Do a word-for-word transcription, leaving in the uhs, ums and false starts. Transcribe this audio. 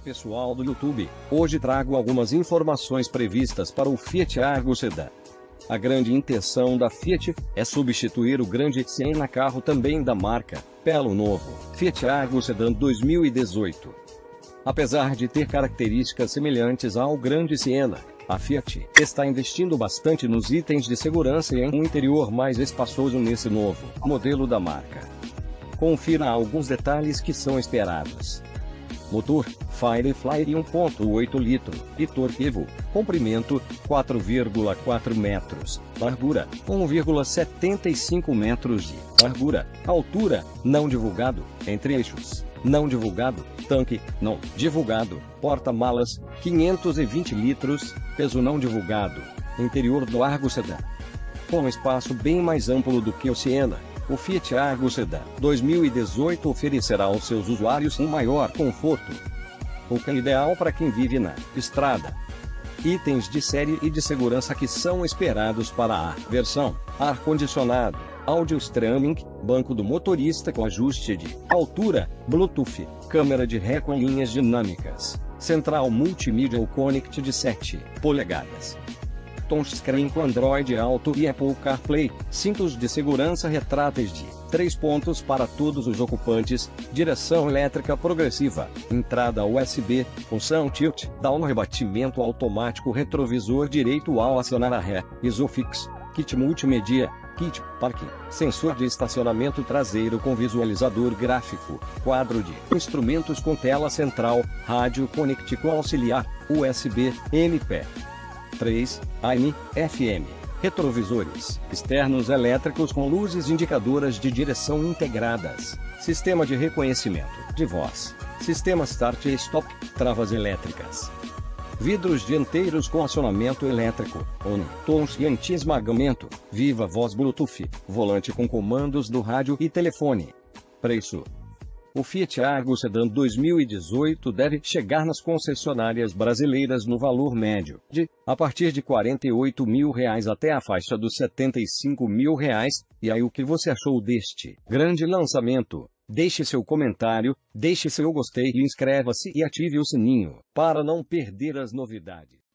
pessoal do YouTube, hoje trago algumas informações previstas para o Fiat Argo Sedan. A grande intenção da Fiat é substituir o grande Siena, carro também da marca, pelo novo Fiat Argo Sedan dois mil e dezoito. Apesar de ter características semelhantes ao grande Siena, a Fiat está investindo bastante nos itens de segurança e em um interior mais espaçoso nesse novo modelo da marca. Confira alguns detalhes que são esperados. Motor Firefly um ponto oito litro e torque Evo, comprimento quatro vírgula quatro metros, largura um vírgula setenta e cinco metros de largura, altura não divulgado, entre eixos não divulgado, tanque não divulgado, porta-malas quinhentos e vinte litros, peso não divulgado, interior do Argo Sedan. Com um espaço bem mais amplo do que o Siena, o Fiat Argo Sedan dois mil e dezoito oferecerá aos seus usuários um maior conforto, o que é ideal para quem vive na estrada. Itens de série e de segurança que são esperados para a versão: ar-condicionado, áudio streaming, banco do motorista com ajuste de altura, Bluetooth, câmera de ré com linhas dinâmicas, central multimídia ou Connect de sete polegadas. Touchscreen com Android Auto e Apple CarPlay, cintos de segurança retráteis de três pontos para todos os ocupantes, direção elétrica progressiva, entrada U S B, função tilt, down, rebatimento automático, retrovisor direito ao acionar a ré, Isofix, kit multimídia, kit parking, sensor de estacionamento traseiro com visualizador gráfico, quadro de instrumentos com tela central, rádio Connect com auxiliar, U S B, M P três, A M, F M, retrovisores externos elétricos com luzes indicadoras de direção integradas, sistema de reconhecimento de voz, sistema Start e Stop, travas elétricas, vidros dianteiros com acionamento elétrico, ONU, tons e anti-esmagamento, viva voz Bluetooth, volante com comandos do rádio e telefone. Preço: o Fiat Argo Sedan dois mil e dezoito deve chegar nas concessionárias brasileiras no valor médio de, a partir de quarenta e oito mil reais até a faixa dos setenta e cinco mil reais. E aí, o que você achou deste grande lançamento? Deixe seu comentário, deixe seu gostei e inscreva-se e ative o sininho, para não perder as novidades.